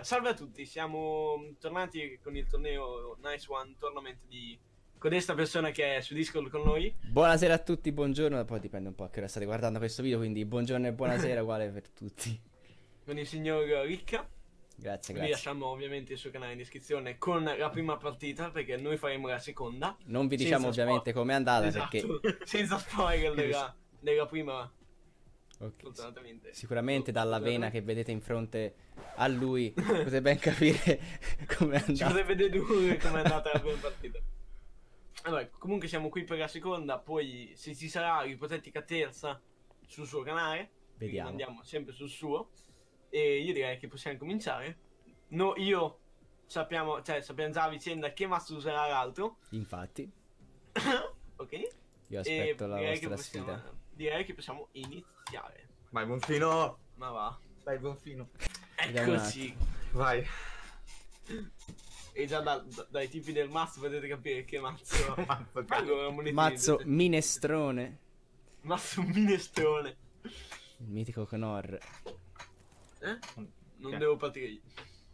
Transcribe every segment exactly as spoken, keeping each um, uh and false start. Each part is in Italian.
Salve a tutti, siamo tornati con il torneo Nice One Tournament di codesta persona che è su Discord con noi. Buonasera a tutti, buongiorno, poi dipende un po' a che ora state guardando questo video, quindi buongiorno e buonasera uguale per tutti. Con il signor Ricca. Grazie, Vi grazie. lasciamo ovviamente il suo canale in descrizione con la prima partita, perché noi faremo la seconda. Non vi diciamo Senza ovviamente spo- com'è andata, esatto, perché senza spoiler della, della prima. okay, Fortunatamente. sicuramente dalla vena che vedete in fronte a lui potete ben capire com'è Ci andata. potrebbe dedurre com'è andata la prima partita. Allora, comunque siamo qui per la seconda, poi se ci sarà ipotetica terza sul suo canale, Vediamo. andiamo sempre sul suo. E io direi che possiamo cominciare. No, io sappiamo, cioè sappiamo già a vicenda che mazzo userà l'altro. Infatti, Ok? io aspetto E la direi che vostra possiamo- sfida. Direi che possiamo iniziare. Vai Bonfino, Ma va. vai Bonfino, Vediamo un Eccoci. vai. E già da- da- dai tipi del mazzo potete capire che mazzo. Mazzo cazzo. Allora, monetine. Mazzo minestrone, Mazzo minestrone. il mitico Knorr. Eh? Non Ok. devo partire io.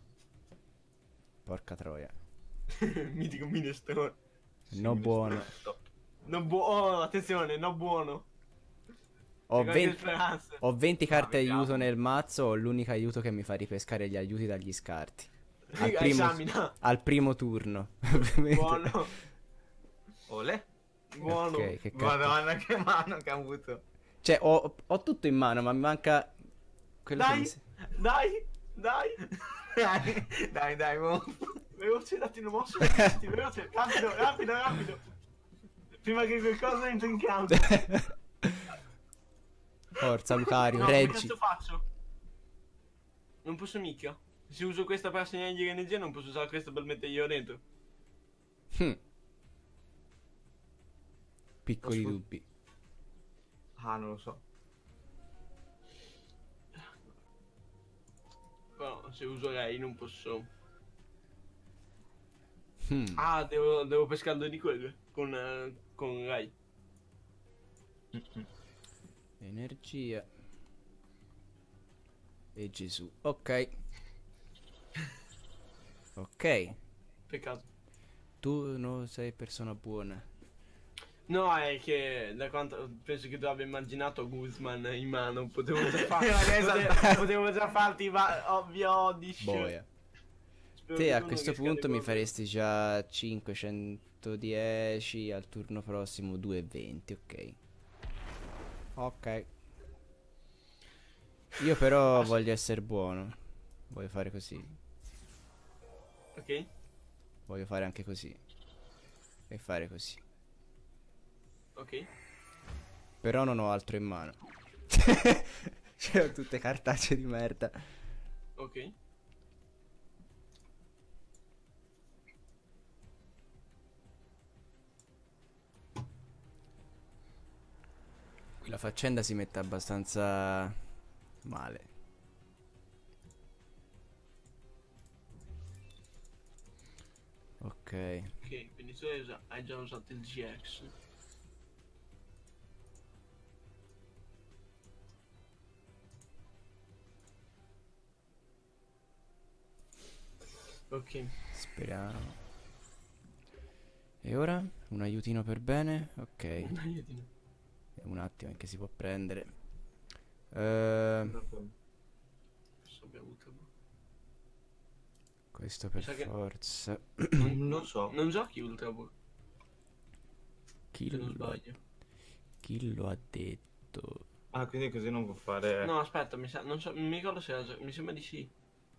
Porca troia. Mitico minestrone. No buono. Non buono, attenzione, no buono. Ho Grandi venti, speranze. ho venti carte vediamo. aiuto nel mazzo, ho l'unico aiuto che mi fa ripescare gli aiuti dagli scarti. Al Riga, primo, esamina. al primo turno. ovviamente. Buono, Ole. buono. Ok, che cazzo. Madonna che mano che ha avuto. Cioè, ho, ho tutto in mano, ma mi manca quello che mi Dai, se- dai, dai. Dai, dai, dai, Bonf. Veloce, datti una mossa. veloce, veloce, rapido, rapido, rapido. Prima che qualcosa entri in campo. Forza Lucario, No, che reggi. cazzo faccio? Non posso mica. Se uso questa per segnargli l'energia, non posso usare questa per metterglielo dentro. Hm. Piccoli Posso- dubbi. Ah, non lo so. Però se uso lei non posso. Hmm. Ah, devo, devo pescarlo di quello. Con, eh, con lei. Energia. E Gesù. Ok. Ok. Peccato. Tu non sei persona buona. No, è che da quanto penso che tu abbia immaginato Guzman in mano. Potevo già, fa- Esatto. potevo, potevo già farti va- ovvio Odish. Boia. Spero Te che a uno questo che scade punto mi proprio. faresti già cinquecentodieci, al turno prossimo duecentoventi, ok. Ok. Io però voglio essere buono. Voglio fare così. Ok? Voglio fare anche così. E fare così. Ok. Però non ho altro in mano. Cioè ho tutte cartacee di merda. Ok. Qui la faccenda si mette abbastanza male. Ok. Ok, quindi tu hai, usa- hai già usato il G X. Ok. Speriamo. E ora? Un aiutino per bene? Ok. E un attimo che si può prendere. Eh, Questo abbiamo avuto. questo per Mi sa che- forza. Non lo so. Non giochi Ultra Ball, Chi se non lo, sbaglio. chi lo ha detto? Ah, quindi così non può fare. No, aspetta, mi sa, non so, non mi ricordo se era gio- mi sembra di sì.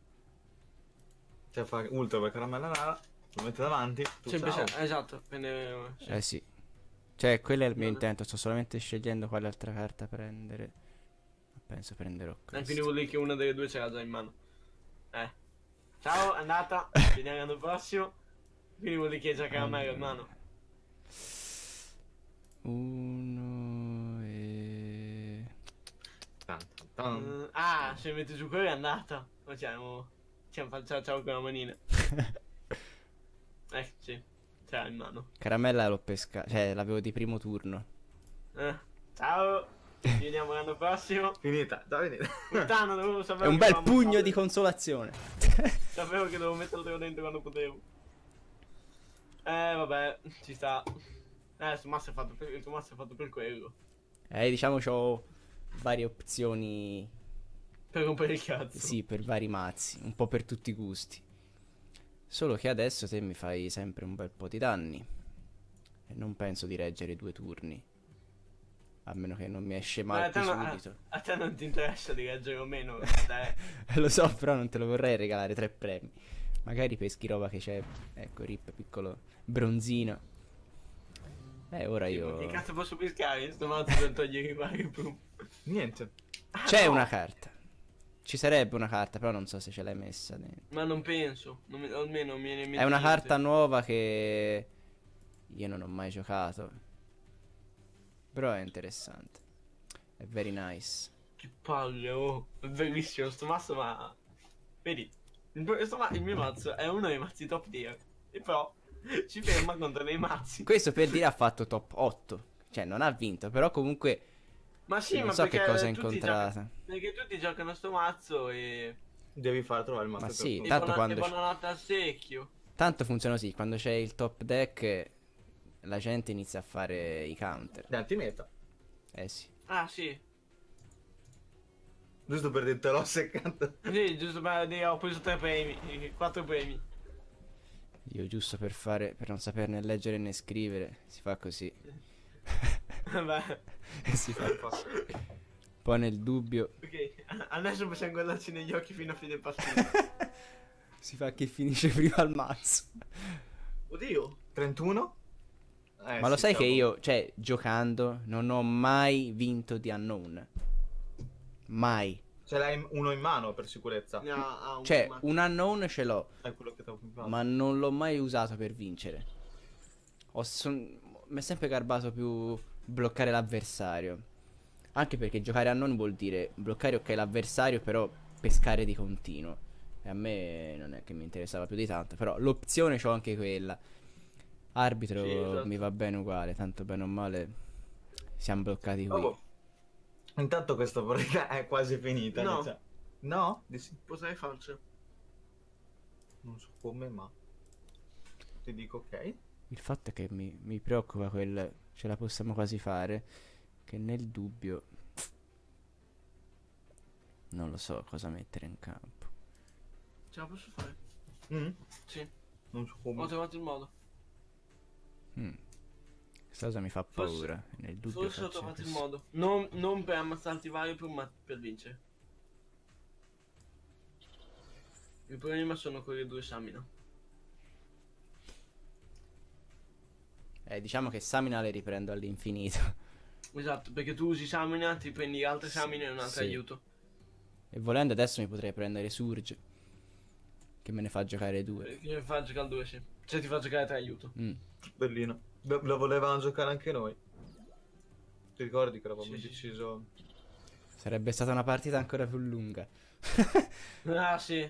Cioè fa ultra per caramella rara, lo mette davanti. Tu Sempre ciao. se- esatto, prende, sì. Eh sì. Cioè, quello è il mio No, no. intento. Sto solamente scegliendo quale altra carta prendere. Penso prenderò Eh, quindi questo. vuol dire che una delle due ce l'ha già in mano. Eh. Ciao, è andata. Vediamo l'anno prossimo. Quindi vuol dire che hai già caramella in mano. Uno e... Tan, tan, tan. Mm, ah, se metti su quello è andata. Facciamo. Facciamo facciamo ciao con la manina. Eh, sì. Ce l'ha in mano. Caramella l'ho pescata. Cioè, l'avevo di primo turno. Eh. Ciao. Ci vediamo l'anno prossimo. Finita, già finita. Puttana, dovevo sapere. È un che bel dovevamo pugno fare. di consolazione. Sapevo che dovevo metterlo dentro quando potevo. Eh, vabbè, ci sta. Eh, il tuo mazzo è fatto per, il tuo mazzo è fatto per quello. Eh, diciamo c'ho varie opzioni. Per rompere il cazzo. Sì, per vari mazzi, un po' per tutti i gusti. Solo che adesso te mi fai sempre un bel po' di danni. E non penso di reggere due turni. A meno che non mi esce Ma a male te, più non, a, subito. a te non ti interessa di leggere o meno. Dai. Lo so, però non te lo vorrei regalare tre premi. Magari peschi roba che c'è. Ecco, Rip, piccolo bronzino. Eh, ora io... Che cazzo posso pescare? Sto mazzo per togliere i vari pum. Niente. C'è no. una carta. Ci sarebbe una carta, però non so se ce l'hai messa dentro. Ma non penso. Non mi, almeno non mi viene in mente È una niente. carta nuova che io non ho mai giocato. Però è interessante. È very nice. Che palle, oh. È bellissimo sto mazzo, ma... Vedi, il, sto ma- il mio mazzo è uno dei mazzi top tier. E però ci ferma contro dei mazzi. Questo per dire ha fatto top otto. Cioè non ha vinto, però comunque Ma sì, non ma so che perché cosa ha tutti incontrata. giocano- perché tutti giocano sto mazzo e... Devi far trovare il mazzo. Ma per sì, tutti. E, tanto buona- quando e c'è- buonanotte al secchio. Tanto funziona così, quando c'è il top deck la gente inizia a fare i counter. È antimeta. Eh sì. Ah sì. Giusto per dirti l'ho seccato. Sì, giusto per dire ho preso tre premi. Quattro premi. Io giusto per fare, per non saperne leggere né scrivere, si fa così. Vabbè. Si fa. Poi nel dubbio Ok, adesso possiamo guardarci negli occhi fino a fine partita. si fa che finisce prima al mazzo. Oddio. trentuno? Eh, Ma lo sì, sai che cavolo. io, cioè, giocando, non ho mai vinto di Unknown. Mai. Ce l'hai uno in mano per sicurezza. Ne ha- ha un Cioè, mazzo. un Unknown ce l'ho, È quello che t'ho comprato. ma non l'ho mai usato per vincere. Ho son- mi è sempre garbato più bloccare l'avversario. Anche perché giocare Unknown vuol dire bloccare ok l'avversario, però pescare di continuo. E a me non è che mi interessava più di tanto, però l'opzione c'ho anche quella. Arbitro Sì, esatto. mi va bene uguale, tanto bene o male siamo bloccati qui. Oh, boh. Intanto questa partita è quasi finita. No. inizia- No? Di sì. Potrei farcela. Non so come, ma ti dico ok. Il fatto è che mi, mi preoccupa quel... ce la possiamo quasi fare, che nel dubbio non lo so cosa mettere in campo. Ce la posso fare? Mm? Sì. Non so come. Ho trovato il modo. Mm. Questa cosa mi fa Forse- paura. Nel dubbio Forse ho faccio trovato il così. modo. Non, non per ammazzarti vario per, ma per vincere. Il problema sono quelle due Samina. Eh, diciamo che Samina le riprendo all'infinito. Esatto, perché tu usi Samina, ti prendi altre Sì, Samina e un altro sì. aiuto. E volendo adesso mi potrei prendere Surge, che me ne fa giocare due. Perché fa giocare due, sì. Cioè ti fa giocare tre aiuto. Mm. Bellino. Lo, lo volevano giocare anche noi. Ti ricordi che avevamo Sì, sì. deciso? Sarebbe stata una partita ancora più lunga. Ah sì.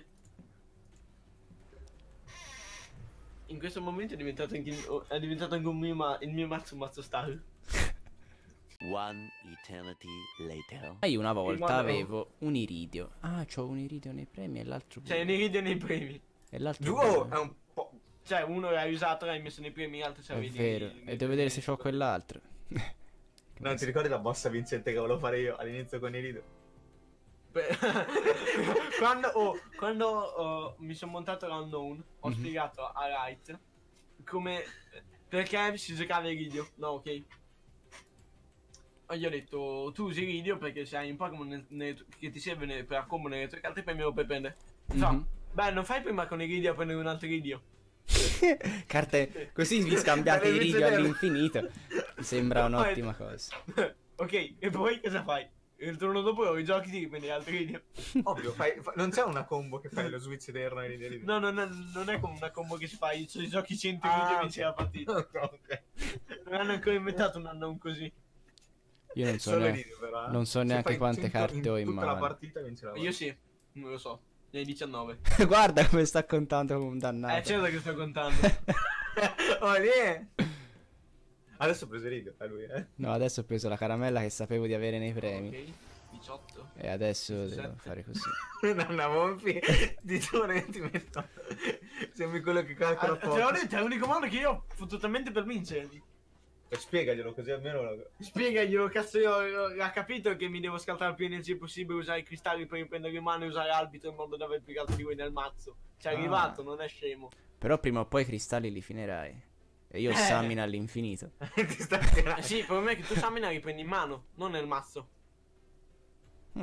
In questo momento è diventato anche, il- oh, è diventato anche un mio ma- il mio mazzo un mazzo star. One eternity later. Ma io una volta modo- avevo un iridio. Ah, c'ho un iridio nei premi e l'altro Cioè pure. ne ridi nei premi. E l'altro Duo pure. è un po'. Cioè uno l'hai usato, l'hai messo nei premi, l'altro È c'avevi vero. nei- E nei devo vedere se premi. c'ho quell'altro. Non ti ricordi la mossa vincente che volevo fare io all'inizio con Irido? Beh, quando oh, quando oh, mi sono montato l'Unknown, ho Mhm. spiegato a Light come perché si giocava Iridio. No, ok. E gli ho detto tu usi Iridio perché se hai un Pokémon nel- nel- che ti serve nel- per combo nelle tue carte, poi me lo puoi prendere. Fa, Mhm. beh, non fai prima con Iridio a prendere un altro Iridio. Carte così vi scambiate i Deve iridio vincere. all'infinito. Mi sembra Poi- un'ottima cosa. Ok, e poi cosa fai? Il turno dopo lo rigiochi ti prendi altri Iridio. Ovvio, fai- fa- non c'è una combo che fai lo switch eterno e Iridio. No, no, no, non è come una combo che si fa, ci giochi cento Ah, Iridio e ok. vinci la partita. Ok. Non hanno ancora inventato un Unknown così. Io non so, Solo ne- Iridio, però. eh. non so Se neanche fai quante cento carte ho in tutta la mano. partita vinci la Io sì, non lo so. Ne hai diciannove. Guarda come sta contando come un dannato. Eh, certo che sto contando. Oh, lì. Adesso ho preso i riga a lui, eh. No, adesso ho preso la caramella che sapevo di avere nei premi. Ok, diciotto. E adesso devo diciassette. fare così. Nanna Monfi, di giorno ti metto. Sembri quello che calcola Ah, te poco. l'ho detto, è l'unico modo che io ho fottutamente per vincerli. E spiegaglielo così almeno lo... Spiegaglielo, cazzo, io io- ha capito che mi devo scaltare più energie possibile, usare i cristalli per riprendere in mano e usare arbitro in modo da aver piegato di voi nel mazzo. Ci è Ah. arrivato, non è scemo. Però prima o poi i cristalli li finirai. E io Eh. Samina all'infinito. ti sta Eh sì, il problema è che tu Samina riprendi in mano, non nel mazzo. Mm.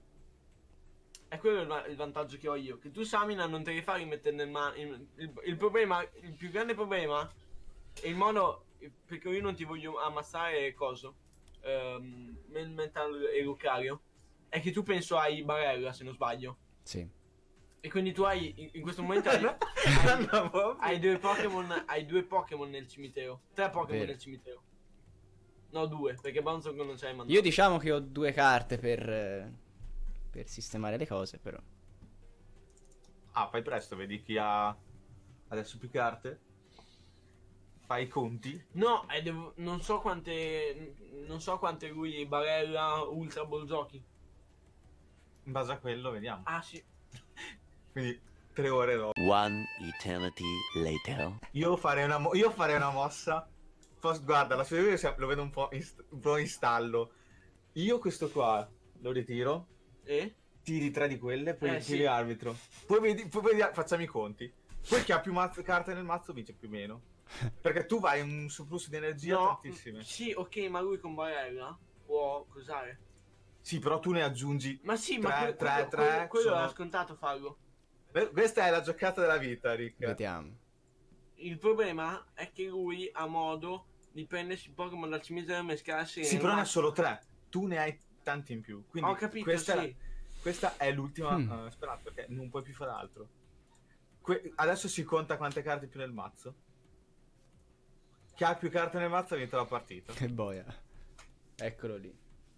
È quello il, va- il vantaggio che ho io. Che tu Samina non te li fai rimettere nel mano. Il, il- il problema, il più grande problema è il modo. Perché io non ti voglio ammassare coso. Ehm, men- mental e Lucario. È che tu penso hai Barella, se non sbaglio. Sì. E quindi tu hai. In, in questo momento hai. Nanna Monfi. hai due Pokémon. Hai due Pokémon nel cimitero. Tre Pokémon Vero. nel cimitero. No, due, perché Bronzong non c'hai mandato. Io diciamo che ho due carte per, eh, per sistemare le cose, però. Ah, fai presto, vedi chi ha adesso più carte. Fai i conti. No, eh, devo- non so quante. Non so quante lui Barella Ultra Ball giochi. In base a quello vediamo. Ah sì. Quindi tre ore dopo. One eternity later. Io farei una, mo- io farei una mossa. Pos- guarda, la sua idea si- lo vedo un po', in, st- un po' in stallo. Io questo qua lo ritiro. E? Tiri tre di quelle, poi Eh, tiri sì. arbitro. Poi, vedi, poi vedi- facciamo i conti. Poi chi ha più mazzo- carte nel mazzo vince più o meno. Perché tu vai un surplus di energia No. tantissime. Sì, ok, ma lui con Barella può cos'are? Sì, però tu ne aggiungi. Ma sì, ma Tre, que- tre, quello, tre, quello, quello sono- era scontato farlo. Eh, Questa è la giocata della vita, Rick. Vediamo. Il problema è che lui ha modo di prendersi Pokémon dal cimitero e mescolarsi. Sì, nel però ne ha mazzo. solo tre. Tu ne hai tanti in più. Quindi Ho capito, questa, sì. è, questa è l'ultima Hmm. eh, speranza, perché non puoi più fare altro. Que- adesso si conta quante carte più nel mazzo. Chi ha più carte nel mazzo ha vinto la partita. Che boia. Eccolo lì.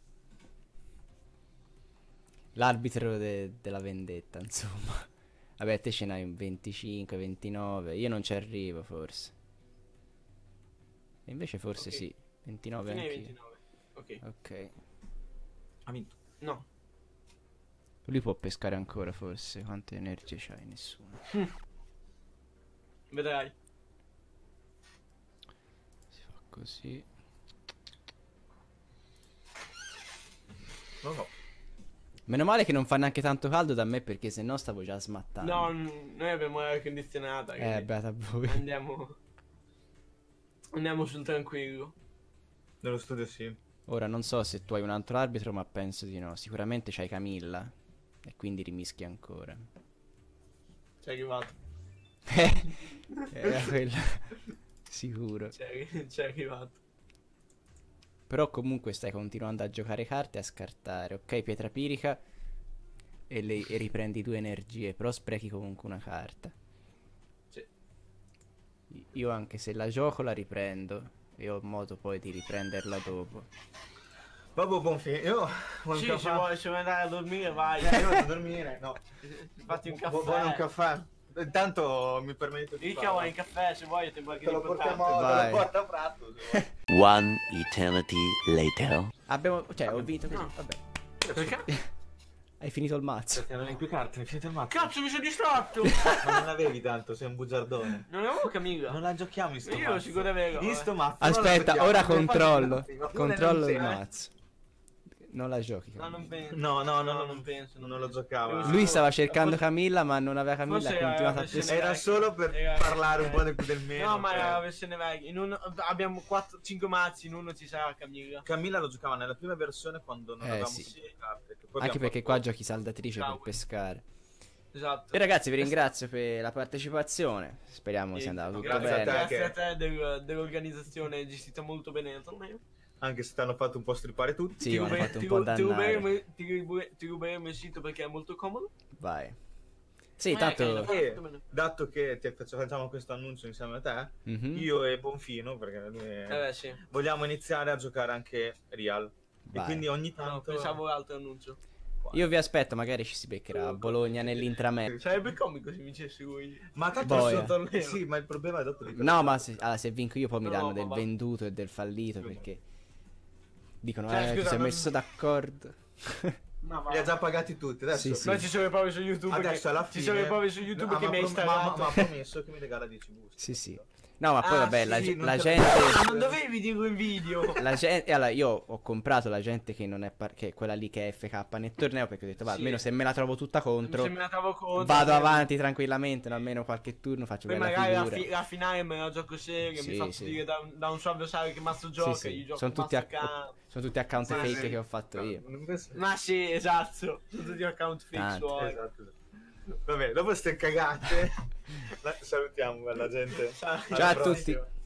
L'arbitro de- della vendetta, insomma. Vabbè, te ce n'hai un venticinque, ventinove. Io non ci arrivo, forse. E invece forse Ok. sì. ventinove Fine ai anch'io. ventinove. Ok. Ok. Ha vinto. No. Lui può pescare ancora, forse. Quante energie c'hai? Nessuno. Vedrai. Si fa così. Non lo so. Meno male che non fa neanche tanto caldo da me, perché sennò stavo già smattando. No, n- noi abbiamo l'aria condizionata. Eh, quindi beata voi. Andiamo. Andiamo sul tranquillo. Nello studio sì. Ora non so se tu hai un altro arbitro, ma penso di no. Sicuramente c'hai Camilla. E quindi rimischi ancora. Ci è arrivato. Era quella. Sicuro. Ci è, arri- ci è arrivato. Però comunque stai continuando a giocare carte e a scartare. Ok, pietra pirica. E, le- e riprendi due energie. Però sprechi comunque una carta. Sì. Io anche se la gioco la riprendo. E ho modo poi di riprenderla dopo. Vabbè, buon fine. Io vuoi un Sì, caffè? se vuoi, se vuoi andare a dormire, vai. Eh, io vado a dormire. No. Fatti un Vu- Vuoi un caffè. caffè? Intanto mi permetto di Ricca vuoi un caffè, se vuoi, ti qualche Te lo importante. portiamo, te Vai. lo porta a prato. se vuoi. One eternity later. Abbiamo. Cioè, ho vinto così. No. Vabbè. Perché? Hai finito il mazzo. Perché non hai più carte, hai finito il mazzo. Cazzo, mi sono distratto! Ma non avevi tanto, sei un bugiardone. Non avevo Camilla. Non la giochiamo in sto Io mazzo. sicuro avevo, In eh. sto mazzo non la Aspetta, giochiamo, ora non ne controllo. faccio niente. Controllo il Non ne mazzo. Non la giochi. No, Camilla. non penso. No, no, no, No, no, non penso, non Non lo penso. giocava. Lui Lui stava cercando Forse- Camilla, ma non aveva Camilla. forse Ha continuato era a versione- pescare. Era solo per Era- parlare un po' del, del meno. No, ma cioè. era la versione vecchia. In uno, abbiamo quattro, cinque mazzi, in uno ci sarà Camilla. Camilla lo giocava nella prima versione quando non Eh, avevamo sì. tutte le carte. che poi Anche abbiamo perché fatto- qua giochi saldatrice per Ciao. pescare. Esatto. E ragazzi, vi ringrazio per la partecipazione. Speriamo Sì, sia andato tutto grazie a bene. te. Grazie a che- te del- dell'organizzazione gestita molto bene da torneo. Anche se ti hanno fatto un po' stripare tutti. Sì, ti, mi hanno rube- fatto un ti po' ru- ti dannare. ruberemo, ti rube- ti ruberemo il sito perché è molto comodo. Vai. Sì, Eh, tanto. carino. E fatto bene. dato che ti faccio- facciamo questo annuncio insieme a te, Mhm. io e Bonfino, perché lui è- Eh beh, sì. vogliamo iniziare a giocare anche Real. Vai. E quindi ogni No, tanto... pensavo l'altro annuncio. qua. Io vi aspetto, magari ci si beccherà a Bologna nell'intrametro. Sarebbe comico se vincessi lui. Ma tanto Boia. il suo torneo. Sì, ma il problema è dopo. No, ma se, allora, se vinco io poi mi No, danno ma del va- venduto e del fallito perché dicono Cioè, eh, ti scusa, sei non- messo d'accordo. Ma Li ha già pagati tutti. Adesso, Sì, sì. Noi ci sono le prove su YouTube. adesso che... alla Ci fine. sono le prove su YouTube Ah, che ma mi hai prom- ma, ma, installato. ma ha promesso che mi regala dieci buste. Sì, sì. No, ma poi Ah, vabbè, la, sì, ge- non la te- gente Ma non dovevi dirlo in video. la gente allora io ho comprato la gente che non è par- che è quella lì che è F K nel torneo perché ho detto va, Sì. almeno se me la trovo tutta contro Se me la trovo contro, vado se- avanti tranquillamente, no, almeno qualche turno faccio Poi bella magari la, figura. fi- la finale me la gioco serio. Sì, mi faccio sì. dire da, un- da un suo avversario che mazzo Sì, gioca. sì. Gli gioco Sono tutti, mazzo ac- can- sono tutti account Sì, fake sì. che ho fatto io. Non penso- Ma sì, esatto. Sono tutti account fake Tanto. suoi. Esatto. Vabbè, dopo ste cagate, la- salutiamo la gente. Ciao. Alla Ciao a prossima. tutti.